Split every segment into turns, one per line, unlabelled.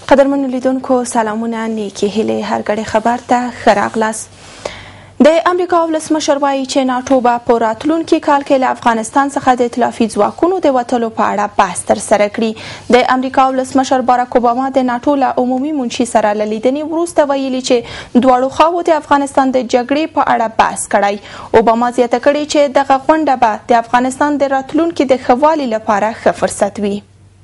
قدرمنو لیدونکو سلامونه نیکی هیلې هر غړي خبر ته ښه راغلاست. د امریکا ولسمشر وایي چې ناټو به په راتلونکي کال کې له افغانستان څخه د ائتلافي ځواکونو د وتلو په اړه بحث ترسره کړي. د امریکا ولسمشر باراک اوباما د ناټو له عمومي منشي سره له لیدنې وروسته ویلي چې دواړو خواوو د افغانستان د جګړې په اړه بحث کړی. اوباما زیاته کړې چې دغه غونډه به د افغانستان د راتلونکي د ښه والي لپاره ښه فرصت وي.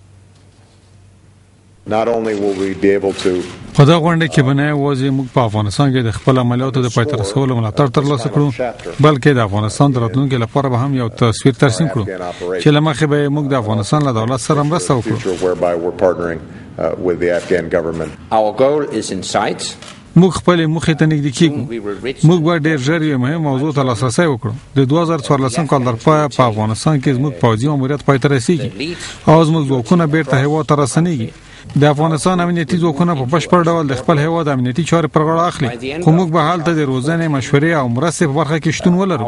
په دغه غونډه کې به نه یوازې موږ په افغانستان کې د خپل عملیاتو د پای ته رسولو ملاتړ ترلاسه کړو، بلکې د افغانستان د راتلونکي لپاره به هم یو تصویر ترسیم کړو چې له مخې به موږ د افغانستان له دولت سره مرسته وکړو. موږ خپل موخې ته نږدې کېږو. موږ به ډېر ژر یو مهم موضوع ته لاسرسی وکړو. د 2014 کال تر پایه په افغانستان کې زموږ پوځي ماموریت پای ته رسیږي او زموږ ځواکونه بیرته هېواد ته راستنېږي. د افغانستان امنیتي ځواکونه په بشپړ ډول د خپل هېواد امنیتي چارې پر غاړه اخلي، خو موږ به هلته د روزنې، مشورې او مرستې په برخه کې شتون ولرو.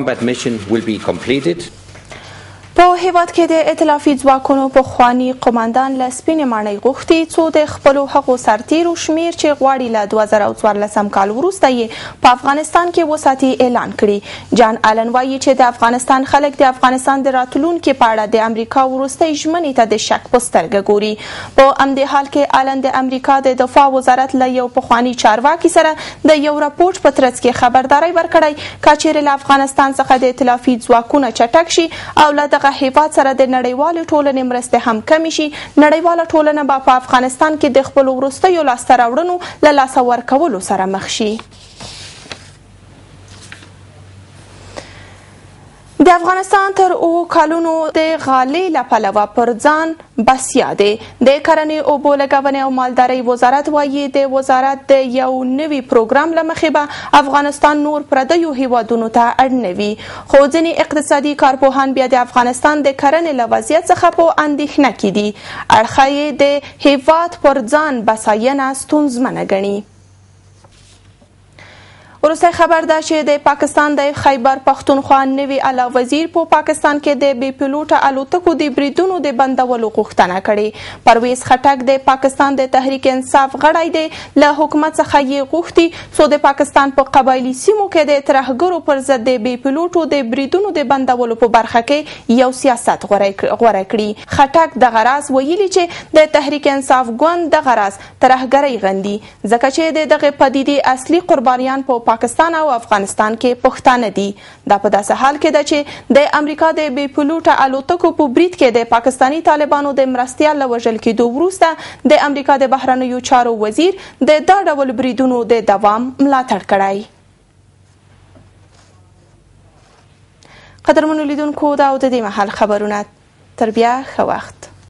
په هیواد کې د ائتلافي ځواکونو پخواني قوماندان له سپینې ماڼۍ غوښتي څو د خپلو هغو سرتیرو شمیر چې غواړي له 2014 کال وروسته یې په افغانستان کې وساتي اعلان کړي. جان آلن وایي چې د افغانستان خلک د افغانستان د راتلونکي په اړه د امریکا وروستۍ ژمنې ته د شک په سترګه ګوري. په همدې حال کې آلن د امریکا د دفاع وزارت له یو پخواني چارواکي سره د یو راپورټ په ترڅ کې خبرداری ورکړی که چیرې له افغانستان څخه د ائتلافي ځواکونه چټک شي او له دغه هیواد سره د نړیوالې ټولنې مرستې هم کمې شي، نړیواله ټولنه به په افغانستان کې د خپلو وروستیو لاسته راوړنو له لاسه ورکولو سره مخ شي. د افغانستان تر 7 کلونو د غالۍ له پلوه پر ځان بسیا دی. د کرنې، اوبو لګونې او مالدارۍ وزارت وایي د وزارت د یو نوي پروګرام له مخې به افغانستان نور پردیو هیوادونو ته اړ نه وي، خو ځینې اقتصادي کارپوهان بیا د افغانستان د کرنې له وضعیت څخه په اندېښنه کې دي. اړخه یې د هیواد پر ځان بساینه ستونزمنه ګڼي. وروستی خبر ده چې د پاکستان د خیبر پښتونخوا نوي اعلی وزیر په پاکستان کې د بې پیلوټه الوتکو د بریدونو د بندولو غوښتنه کړې. پرویز خټک د پاکستان د تحریک انصاف غړی دی. له حکومت څخه یې غوښتي څو د پاکستان په قبایلي سیمو کې د ترهګرو پر ضد د بې پیلوټو د بریدونو د بندولو په برخه کې یو سیاست غوره کړي. خټک دغه راز ویلي چې د تحریک انصاف ګوند دغه راز ترهګرۍ غندي ځکه چې د دغه پدیدې اصلي قربانیان په پاکستان او افغانستان کې پښتانه دي. دا په داسې حال کې ده چې د امریکا د بې پیلوټه الوتکو په برید کې د پاکستاني طالبانو د مرستیال له وژل کېدو وروسته د امریکا د بهرنیو چارو وزیر د دا ډول بریدونو د دوام ملاتړ کړی. قدرمنو لیدونکو دا او د دې مهال خبرونه، تر بیا ښه وخت.